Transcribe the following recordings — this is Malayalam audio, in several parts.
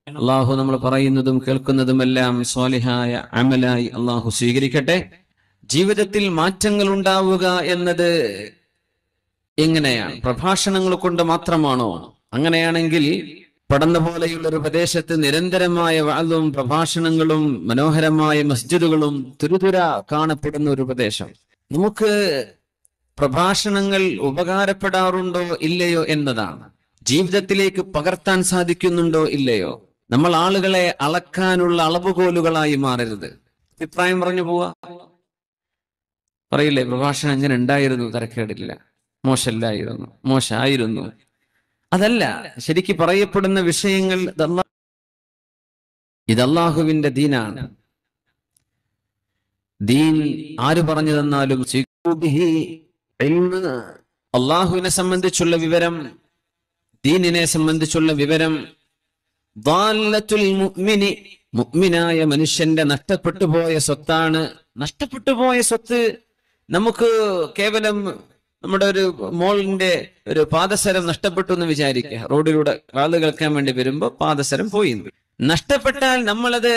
അള്ളാഹു നമ്മൾ പറയുന്നതും കേൾക്കുന്നതുമെല്ലാം സ്വാലിഹായ അമലായി അള്ളാഹു സ്വീകരിക്കട്ടെ. ജീവിതത്തിൽ മാറ്റങ്ങൾ ഉണ്ടാവുക എന്നത് എങ്ങനെയാണ്? പ്രഭാഷണങ്ങൾ കൊണ്ട് മാത്രമാണോ? അങ്ങനെയാണെങ്കിൽ പടന്ന പോലെയുള്ള ഒരു പ്രദേശത്ത് നിരന്തരമായ വഅദും പ്രഭാഷണങ്ങളും മനോഹരമായ മസ്ജിദുകളും തുരുതുര കാണപ്പെടുന്ന ഒരു പ്രദേശം, നമുക്ക് പ്രഭാഷണങ്ങൾ ഉപകാരപ്പെടാറുണ്ടോ ഇല്ലയോ എന്നതാണ്. ജീവിതത്തിലേക്ക് പകർത്താൻ സാധിക്കുന്നുണ്ടോ ഇല്ലയോ? നമ്മൾ ആളുകളെ അളക്കാനുള്ള അളവുകോലുകളായി മാറരുത്. അഭിപ്രായം പറഞ്ഞു പോവാ, പറയില്ലേ പ്രഭാഷണം എങ്ങനെ ഉണ്ടായിരുന്നു, തരക്കേടില്ല, മോശമല്ലായിരുന്നു, മോശമായിരുന്നു. അതല്ല ശരിക്ക് പറയപ്പെടുന്ന വിഷയങ്ങൾ. ഇത് അല്ലാഹുവിന്റെ ദീനാണ്. ദീൻ ആര് പറഞ്ഞു തന്നാലും അള്ളാഹുവിനെ സംബന്ധിച്ചുള്ള വിവരം, ദീനിനെ സംബന്ധിച്ചുള്ള വിവരം മുഅ്മിനായ മനുഷ്യന്റെ നഷ്ടപ്പെട്ടു പോയ സ്വത്താണ്. നഷ്ടപ്പെട്ടു പോയ സ്വത്ത് നമുക്ക് കേവലം നമ്മുടെ ഒരു മോളിന്റെ ഒരു പാദസരം നഷ്ടപ്പെട്ടു എന്ന് വിചാരിക്കുക. റോഡിലൂടെ കാത് കേൾക്കാൻ വേണ്ടി വരുമ്പോ പാദസരം പോയി. നഷ്ടപ്പെട്ടാൽ നമ്മളത്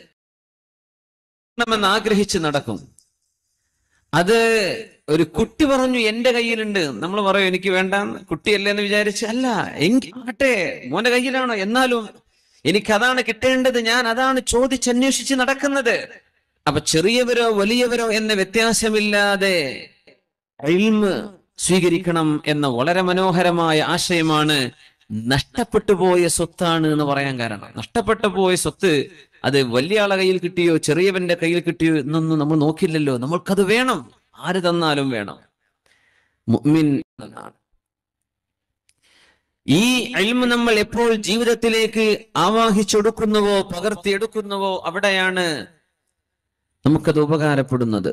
ആഗ്രഹിച്ച് നടക്കും. അത് ഒരു കുട്ടി പറഞ്ഞു എന്റെ കയ്യിലുണ്ട്, നമ്മൾ പറയും എനിക്ക് വേണ്ട, കുട്ടിയല്ലേ എന്ന് വിചാരിച്ച്. അല്ല, ആട്ടെ മോന്റെ കയ്യിലാണോ, എന്നാലും എനിക്കതാണ് കിട്ടേണ്ടത്, ഞാൻ അതാണ് ചോദിച്ചന്വേഷിച്ച് നടക്കുന്നത്. അപ്പൊ ചെറിയവരോ വലിയവരോ എന്ന വ്യത്യാസമില്ലാതെ ഇൽമ് സ്വീകരിക്കണം എന്ന വളരെ മനോഹരമായ ആശയമാണ് നഷ്ടപ്പെട്ടു പോയ സ്വത്താണ് എന്ന് പറയാൻ കാരണം. നഷ്ടപ്പെട്ടു പോയ സ്വത്ത് അത് വലിയ ആളെ കയ്യിൽ കിട്ടിയോ ചെറിയവന്റെ കയ്യിൽ കിട്ടിയോ എന്നൊന്നും നമ്മൾ നോക്കില്ലല്ലോ. നമ്മൾക്കത് വേണം, ആര് തന്നാലും വേണം. മുഅ്മിൻ എന്നാണ്. ഈ ഇൽമ് നമ്മൾ എപ്പോൾ ജീവിതത്തിലേക്ക് ആവാഹിച്ചെടുക്കുന്നുവോ പകർത്തിയെടുക്കുന്നുവോ അവിടെയാണ് നമുക്കത് ഉപകാരപ്പെടുന്നത്.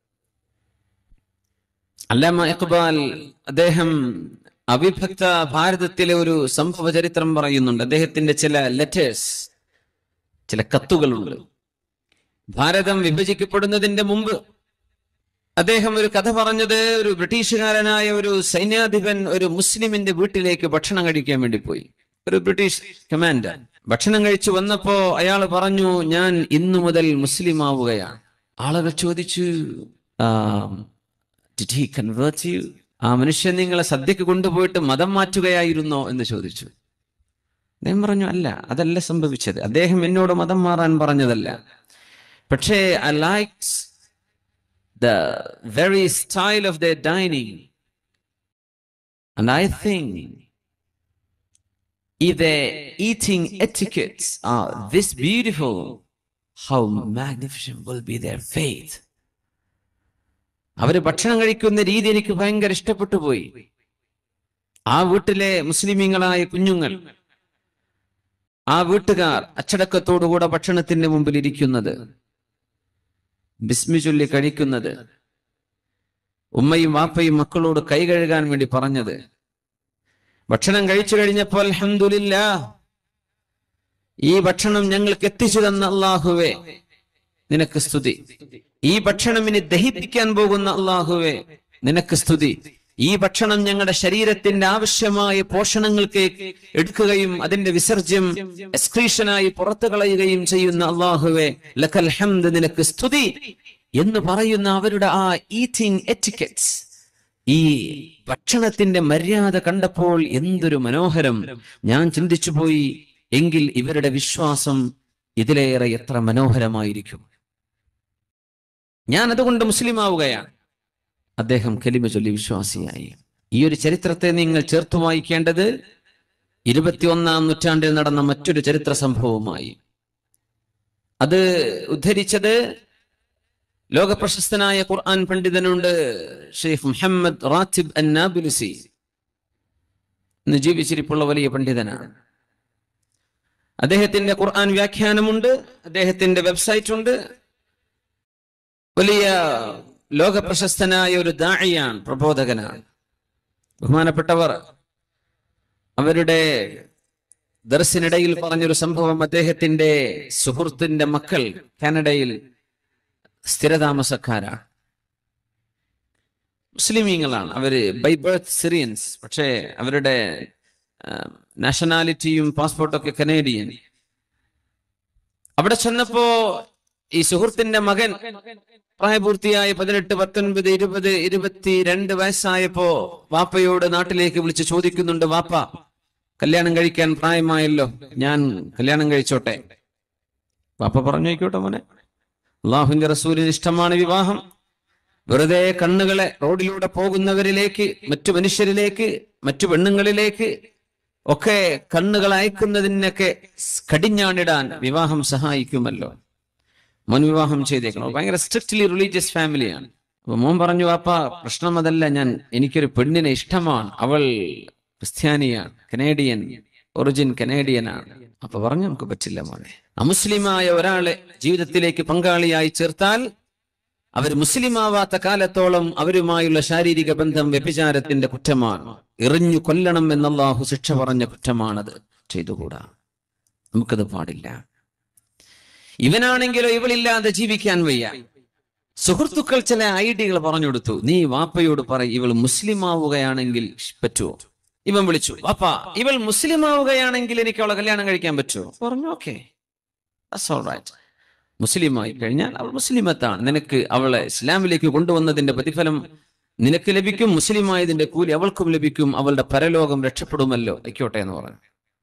അല്ലാമ ഇഖ്ബാൽ അദ്ദേഹം അവിഭക്ത ഭാരതത്തിലെ ഒരു സംഭവ ചരിത്രം പറയുന്നുണ്ട്. അദ്ദേഹത്തിന്റെ ചില ലെറ്റേഴ്സ്, ചില കത്തുകളുണ്ട്. ഭാരതം വിഭജിക്കപ്പെടുന്നതിന്റെ മുമ്പ് അദ്ദേഹം ഒരു കഥ പറഞ്ഞത്, ഒരു ബ്രിട്ടീഷുകാരനായ ഒരു സൈന്യാധിപൻ ഒരു മുസ്ലിമിന്റെ വീട്ടിലേക്ക് ഭക്ഷണം കഴിക്കാൻ വേണ്ടി പോയി. ഒരു ബ്രിട്ടീഷ് കമാൻഡർ ഭക്ഷണം കഴിച്ചു വന്നപ്പോ അയാൾ പറഞ്ഞു, ഞാൻ ഇന്നു മുതൽ മുസ്ലിം ആവുകയാണ്. ആളുകൾ ചോദിച്ചു, Did he convert you? ആ മനുഷ്യൻ നിങ്ങളെ സദ്യക്ക് കൊണ്ടുപോയിട്ട് മതം മാറ്റുകയായിരുന്നോ എന്ന് ചോദിച്ചു. അദ്ദേഹം പറഞ്ഞു, അല്ല, അതല്ല സംഭവിച്ചത്. അദ്ദേഹം എന്നോട് മതം മാറാൻ പറഞ്ഞതല്ല. പക്ഷേ I liked the very style of their dining, and I think if their eating etiquettes are this beautiful, how magnificent will be their faith. അവര് ഭക്ഷണം കഴിക്കുന്ന രീതി എനിക്ക് ഭയങ്കര ഇഷ്ടപ്പെട്ടു പോയി. ആ വീട്ടിലെ മുസ്ലിമീങ്ങളായ കുഞ്ഞുങ്ങൾ, ആ വീട്ടുകാർ അച്ചടക്കത്തോടുകൂടെ ഭക്ഷണത്തിന്റെ മുമ്പിൽ ഇരിക്കുന്നത്, ബിസ്മി ചൊല്ലി കഴിക്കുന്നത്, ഉമ്മയും വാപ്പയും മക്കളോട് കൈ കഴുകാൻ വേണ്ടി പറഞ്ഞത്, ഭക്ഷണം കഴിച്ചു കഴിഞ്ഞപ്പോൾ അൽഹംദുലില്ലാഹ്, ഈ ഭക്ഷണം ഞങ്ങൾക്ക് എത്തിച്ചു തന്ന അല്ലാഹുവേ നിനക്ക് സ്തുതി, ഈ ഭക്ഷണം ഇനി ദഹിപ്പിക്കാൻ പോകുന്ന അല്ലാഹുവേ നിനക്ക് സ്തുതി, ഈ ഭക്ഷണം ഞങ്ങളുടെ ശരീരത്തിന്റെ ആവശ്യമായ പോഷണങ്ങൾക്ക് എടുക്കുകയും അതിന്റെ വിസർജ്യം എക്സ്ക്രീഷനായി പുറത്തു കളയുകയും ചെയ്യുന്ന അല്ലാഹുവേ ലക്കൽ ഹംദ്, നിനക്ക് സ്തുതി എന്ന് പറയുന്ന അവരുടെ ആ ഈറ്റിംഗ് എറ്റിക്കറ്റ്സ്, ഈ ഭക്ഷണത്തിന്റെ മര്യാദ കണ്ടപ്പോൾ എന്തൊരു മനോഹരം. ഞാൻ ചിന്തിച്ചു പോയി, എങ്കിൽ ഇവരുടെ വിശ്വാസം ഇതിലേറെ എത്ര മനോഹരമായിരിക്കും. ഞാൻ അതുകൊണ്ട് മുസ്ലിം ആവുകയാണ്. അദ്ദേഹം കലിമ ചൊല്ലി വിശ്വാസിയായി. ഈ ഒരു ചരിത്രത്തെ നിങ്ങൾ ചേർത്ത് വായിക്കേണ്ടത് 21-ാം നൂറ്റാണ്ടിൽ നടന്ന മറ്റൊരു ചരിത്ര സംഭവവുമായി. അത് ഉദ്ധരിച്ചത് ലോകപ്രശസ്തനായ ഖുർആൻ പണ്ഡിതനുണ്ട്, ഷെയ്ഖ് മുഹമ്മദ് റാത്തിബ് അൻ-നാബിലുസി. ഇന്ന് ജീവിച്ചിരിപ്പുള്ള വലിയ പണ്ഡിതനാണ്. അദ്ദേഹത്തിന്റെ ഖുർആൻ വ്യാഖ്യാനമുണ്ട്, അദ്ദേഹത്തിന്റെ വെബ്സൈറ്റ് ഉണ്ട്. വലിയ ലോകപ്രശസ്തനായ ഒരു ദാഇയാണ്, പ്രബോധകനാണ്. ബഹുമാനപ്പെട്ടവർ അവരുടെ ദർസിനിടയിൽ പറഞ്ഞൊരു സംഭവം, അദ്ദേഹത്തിന്റെ സുഹൃത്തിന്റെ മക്കൾ കാനഡയിൽ സ്ഥിരതാമസക്കാരാണ്, മുസ്ലിമീങ്ങളാണ്. അവര് ബൈ ബർത്ത് സിറിയൻസ്, പക്ഷേ അവരുടെ നാഷണാലിറ്റിയും പാസ്പോർട്ടൊക്കെ കനേഡിയൻ. അവിടെ ചെന്നപ്പോ ഈ സുഹൃത്തിന്റെ മകൻ പ്രായപൂർത്തിയായ 18, 19, 20, 22 വയസ്സായപ്പോ വാപ്പയോട് നാട്ടിലേക്ക് വിളിച്ച് ചോദിക്കുന്നുണ്ട്, വാപ്പ കല്യാണം കഴിക്കാൻ പ്രായമായല്ലോ, ഞാൻ കല്യാണം കഴിച്ചോട്ടെ? വാപ്പ പറഞ്ഞു, ആയിക്കോട്ടെ മോനെ, അള്ളാഹുവിന്റെ റസൂലിന് ഇഷ്ടമാണ് വിവാഹം. വെറുതെ കണ്ണുകളെ റോഡിലൂടെ പോകുന്നവരിലേക്ക്, മറ്റു മനുഷ്യരിലേക്ക്, മറ്റു പെണ്ണുങ്ങളിലേക്ക് ഒക്കെ കണ്ണുകൾ അയക്കുന്നതിനൊക്കെ കടിഞ്ഞാണിടാൻ വിവാഹം സഹായിക്കുമല്ലോ. മോൻ വിവാഹം ചെയ്തേക്കണം. ഭയങ്കര സ്ട്രിക്ട്ലി റിലീജിയസ് ഫാമിലിയാണ്. അപ്പൊ മോൻ പറഞ്ഞു, വാപ്പ പ്രശ്നം അതല്ല, എനിക്കൊരു പെണ്ണിനെ ഇഷ്ടമാണ്, അവൾ ക്രിസ്ത്യാനിയാണ്, കനേഡിയൻ ഒറിജിൻ കനേഡിയനാണ്. അപ്പൊ പറഞ്ഞു, നമുക്ക് പറ്റില്ല മോനെ. അമുസ്ലിമായ ഒരാളെ ജീവിതത്തിലേക്ക് പങ്കാളിയായി ചേർത്താൽ അവർ മുസ്ലിമാവാത്ത കാലത്തോളം അവരുമായുള്ള ശാരീരിക ബന്ധം വ്യഭിചാരത്തിന്റെ കുറ്റമാണ്. എറിഞ്ഞു കൊല്ലണം എന്ന് അല്ലാഹു ശിക്ഷ പറഞ്ഞ കുറ്റമാണത്. ചെയ്തുകൂടാ, നമുക്കത് പാടില്ല. ഇവനാണെങ്കിലോ ഇവളില്ലാതെ ജീവിക്കാൻ വയ്യ. സുഹൃത്തുക്കൾ ചില ഐഡിയകൾ പറഞ്ഞു കൊടുത്തു. നീ വാപ്പയോട് പറയും, ഇവൾ മുസ്ലിം ആവുകയാണെങ്കിൽ പറ്റുമോ? ഇവൻ വിളിച്ചു, വാപ്പ ഇവൾ മുസ്ലിം ആവുകയാണെങ്കിൽ എനിക്ക് അവളെ കല്യാണം കഴിക്കാൻ പറ്റുമോ? പറഞ്ഞു, ഓക്കെ, ദാറ്റ്സ് ഓൾറൈറ്റ്. മുസ്ലിമായി കഴിഞ്ഞാൽ അവൾ മുസ്ലിമത്താണ്, നിനക്ക് അവളെ ഇസ്ലാമിലേക്ക് കൊണ്ടുവന്നതിന്റെ പ്രതിഫലം നിനക്ക് ലഭിക്കും, മുസ്ലിമായതിന്റെ കൂലി അവൾക്കും ലഭിക്കും, അവളുടെ പരലോകം രക്ഷപ്പെടുമല്ലോ, ആയിക്കോട്ടെ എന്ന് പറഞ്ഞു.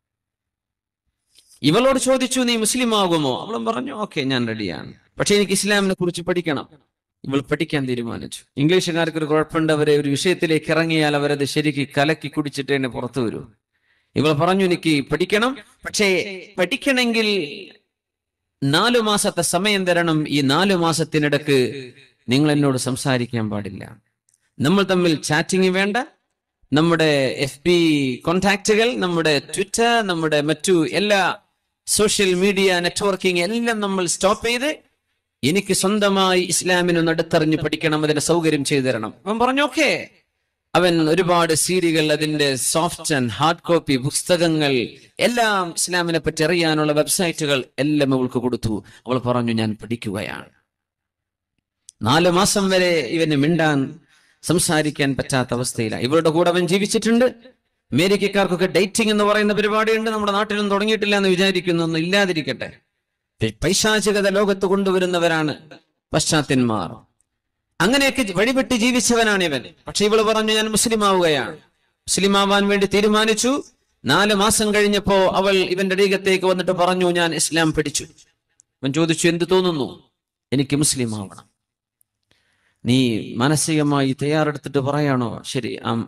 ഇവളോട് ചോദിച്ചു, നീ മുസ്ലിം ആകുമോ? അവളും പറഞ്ഞു, ഓക്കെ, ഞാൻ റെഡിയാണ്, പക്ഷെ എനിക്ക് ഇസ്ലാമിനെ കുറിച്ച് പഠിക്കണം. ഇവൾ പഠിക്കാൻ തീരുമാനിച്ചു. ഇംഗ്ലീഷുകാർക്ക് ഒരു കുഴപ്പമുണ്ട്, അവരെ ഒരു വിഷയത്തിലേക്ക് ഇറങ്ങിയാൽ അവരത് ശരിക്ക് കലക്കി കുടിച്ചിട്ട് തന്നെ പുറത്തു വരൂ. ഇവൾ പറഞ്ഞു, എനിക്ക് പഠിക്കണം, പക്ഷേ പഠിക്കണമെങ്കിൽ 4 മാസത്തെ സമയം തരണം. ഈ 4 മാസത്തിനിടക്ക് നിങ്ങൾ എന്നോട് സംസാരിക്കാൻ പാടില്ല. നമ്മൾ തമ്മിൽ ചാറ്റിംഗ് വേണ്ട, നമ്മുടെ FB കോണ്ടാക്റ്റുകൾ, നമ്മുടെ ട്വിറ്റർ, നമ്മുടെ മറ്റു എല്ലാ സോഷ്യൽ മീഡിയ നെറ്റ്വർക്കിംഗ് എല്ലാം നമ്മൾ സ്റ്റോപ്പ് ചെയ്ത് എനിക്ക് സ്വന്തമായി ഇസ്ലാമിനൊന്ന് അടുത്തറിഞ്ഞ് പഠിക്കണം, അതിന്റെ സൗകര്യം ചെയ്തു തരണം. അവൻ പറഞ്ഞു, ഓക്കെ. അവൻ ഒരുപാട് സീഡികൾ, അതിന്റെ സോഫ്റ്റ് ആൻഡ് ഹാർഡ് കോപ്പി പുസ്തകങ്ങൾ എല്ലാം, ഇസ്ലാമിനെ പറ്റി അറിയാനുള്ള വെബ്സൈറ്റുകൾ എല്ലാം അവൾക്ക് കൊടുത്തു. അവൾ പറഞ്ഞു, ഞാൻ പഠിക്കുകയാണ്. 4 മാസം വരെ ഇവന് മിണ്ടാൻ സംസാരിക്കാൻ പറ്റാത്ത അവസ്ഥയിലാണ്. ഇവരുടെ കൂടെ അവൻ ജീവിച്ചിട്ടുണ്ട്. അമേരിക്കക്കാർക്കൊക്കെ ഡേറ്റിംഗ് എന്ന് പറയുന്ന പരിപാടിയുണ്ട്, നമ്മുടെ നാട്ടിലൊന്നും തുടങ്ങിയിട്ടില്ല എന്ന് വിചാരിക്കുന്നൊന്നും ഇല്ലാതിരിക്കട്ടെ. പൈശാചികത ലോകത്ത് കൊണ്ടുവരുന്നവരാണ് പശ്ചാത്യന്മാർ. അങ്ങനെയൊക്കെ വഴിപെട്ട് ജീവിച്ചവനാണ് ഇവൻ. പക്ഷെ ഇവള് പറഞ്ഞു, ഞാൻ മുസ്ലിം ആവുകയാണ്. മുസ്ലിം ആവാൻ വേണ്ടി തീരുമാനിച്ചു. 4 മാസം കഴിഞ്ഞപ്പോ അവൾ ഇവന്റെ അരികത്തേക്ക് വന്നിട്ട് പറഞ്ഞു, ഞാൻ ഇസ്ലാം പഠിച്ചു. അവൻ ചോദിച്ചു, എന്ത് തോന്നുന്നു? എനിക്ക് മുസ്ലിം ആവണം. നീ മാനസികമായി തയ്യാറെടുത്തിട്ട് പറയാണോ? ശരി,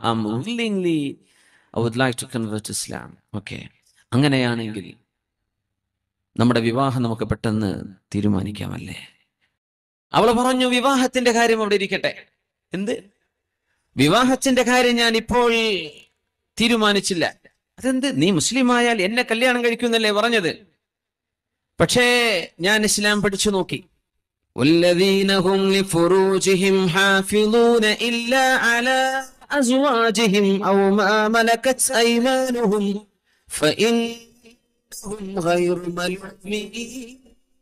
I would like to convert to Islam. Okay, അങ്ങനെയാണെങ്കിൽ നമ്മുടെ വിവാഹം നമുക്ക് പെട്ടെന്ന് തീരുമാനിക്കാമല്ലേ? അവൾ പറഞ്ഞു, വിവാഹത്തിന്റെ കാര്യം അവിടെ ഇരിക്കട്ടെ. എന്ത് വിവാഹത്തിന്റെ കാര്യം ഞാൻ ഇപ്പോൾ തീരുമാനിച്ചില്ല. അതെന്ത്? നീ മുസ്ലിം ആയാൽ എന്നെ കല്യാണം കഴിക്കുന്നല്ലേ പറഞ്ഞത്? പക്ഷേ ഞാൻ ഇസ്ലാം പഠിച്ചു നോക്കി. والذين هم لفروجهم حافظون إلا على أزواجهم أو ما ملكت أيمانهم فإنهم غير ملومين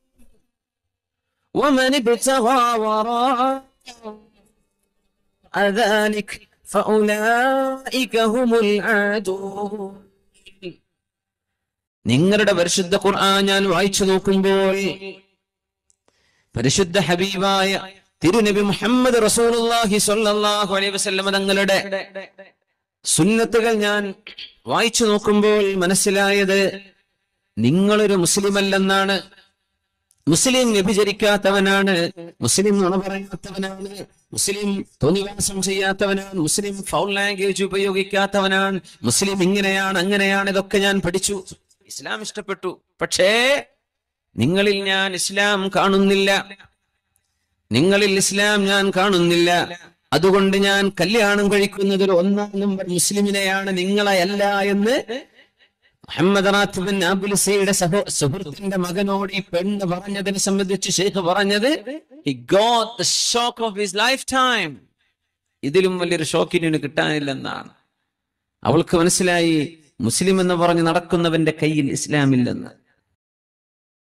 ومن ابتغى وراء ذلك فأولئك هم العادون. നിങ്ങളുടെ പരിശുദ്ധ ഖുർആൻ ഞാൻ വായിച്ചു നോക്കുമ്പോൾ പരിശുദ്ധ ഹബീബായ തിരുനബി മുഹമ്മദ് റസൂലുള്ളാഹി സ്വല്ലല്ലാഹു അലൈഹി വസല്ലം തങ്ങളുടെ സുന്നത്തുകൾ ഞാൻ വായിച്ചു നോക്കുമ്പോൾ മനസ്സിലായത്, നിങ്ങളൊരു മുസ്ലിം അല്ലെന്നാണ്. മുസ്ലിം വ്യഭിചരിക്കാത്തവനാണ്, മുസ്ലിം നുണ പറയാത്തവനാണ്, മുസ്ലിം തോന്നിവാസം ചെയ്യാത്തവനാണ്, മുസ്ലിം ഫൗൾ ലാംഗ്വേജ് ഉപയോഗിക്കാത്തവനാണ്, മുസ്ലിം ഇങ്ങനെയാണ് അങ്ങനെയാണ്. ഇതൊക്കെ ഞാൻ പഠിച്ചു, ഇസ്ലാം ഇഷ്ടപ്പെട്ടു. പക്ഷേ നിങ്ങളിൽ ഞാൻ ഇസ്ലാം കാണുന്നില്ല, നിങ്ങളിൽ ഇസ്ലാം ഞാൻ കാണുന്നില്ല. അതുകൊണ്ട് ഞാൻ കല്യാണം കഴിക്കുന്നത് ഒരു 1-ാം നമ്പർ മുസ്ലിമിനെയാണ്, നിങ്ങളെ അല്ല എന്ന് മുഹമ്മദ് റാത്തിബിൻ അബുൽസയുടെ സുഹൃത്തിന്റെ മകനോട് ഈ പെണ്ണ് പറഞ്ഞതിനെ സംബന്ധിച്ച് ഷെയ്ഖ് പറഞ്ഞത്, he got the shock of his lifetime. ഇതിലും വലിയൊരു ഷോക്കിന് കിട്ടാനില്ലെന്നാണ്. അവൾക്ക് മനസ്സിലായി, മുസ്ലിം എന്ന് പറഞ്ഞ് നടക്കുന്നവന്റെ കയ്യിൽ ഇസ്ലാമില്ലെന്ന്.